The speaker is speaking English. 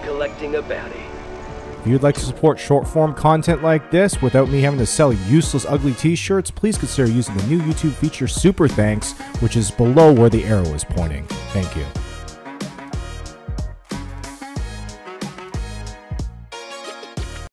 collecting a baddie. If you'd like to support short-form content like this without me having to sell useless ugly t-shirts, please consider using the new YouTube feature Super Thanks, which is below where the arrow is pointing. Thank you.